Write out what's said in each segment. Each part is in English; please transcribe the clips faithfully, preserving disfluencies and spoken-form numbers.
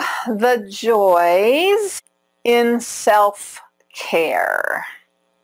the joys in self-care.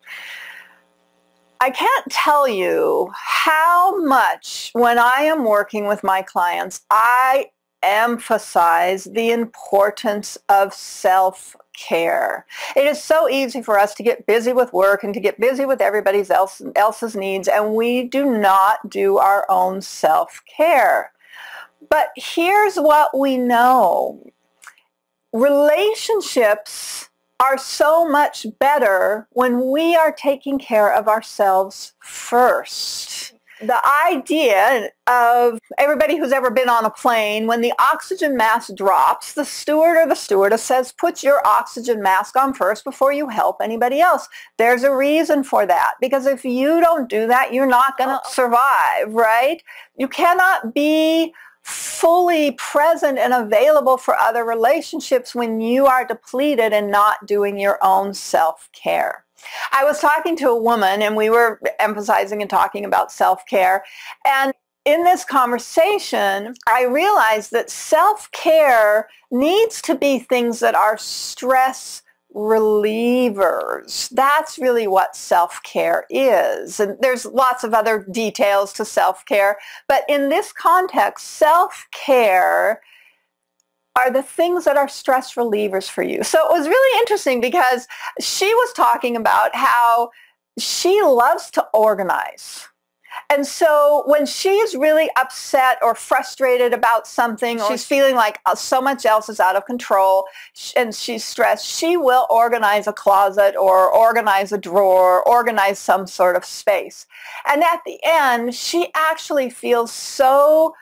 I can't tell you how much, when I am working with my clients, I emphasize the importance of self-care. It is so easy for us to get busy with work and to get busy with everybody else, else's needs, and we do not do our own self-care. But here's what we know. Relationships are so much better when we are taking care of ourselves first. The idea of everybody who's ever been on a plane, when the oxygen mask drops, the steward or the stewardess says, put your oxygen mask on first before you help anybody else. There's a reason for that, because if you don't do that, you're not going to survive, right? You cannot be fully present and available for other relationships when you are depleted and not doing your own self-care. I was talking to a woman, and we were emphasizing and talking about self-care, and in this conversation I realized that self-care needs to be things that are stress relievers. That's really what self-care is. And there's lots of other details to self-care, but in this context, self-care are the things that are stress relievers for you. So it was really interesting because she was talking about how she loves to organize. And so when she's really upset or frustrated about something, or she's feeling like so much else is out of control and she's stressed, she will organize a closet or organize a drawer, organize some sort of space. And at the end, she actually feels so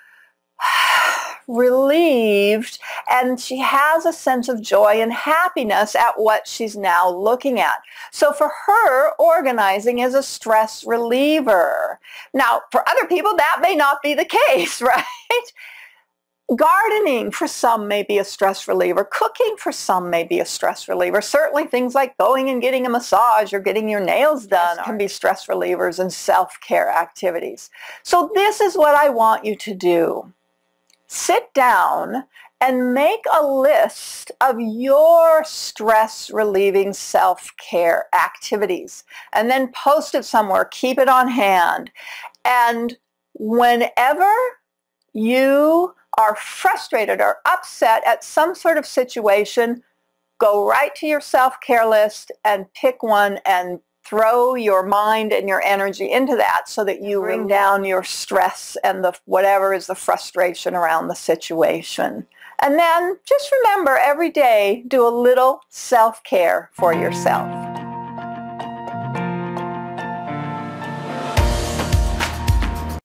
relieved, and she has a sense of joy and happiness at what she's now looking at. So for her, organizing is a stress reliever. Now, for other people, that may not be the case, right? Gardening for some may be a stress reliever. Cooking for some may be a stress reliever. Certainly things like going and getting a massage or getting your nails done can be stress relievers and self-care activities. So this is what I want you to do. Sit down and make a list of your stress-relieving self-care activities, and then post it somewhere. Keep it on hand. And whenever you are frustrated or upset at some sort of situation, go right to your self-care list and pick one and throw your mind and your energy into that so that you bring down your stress and the whatever is the frustration around the situation. And then just remember, every day, do a little self-care for yourself.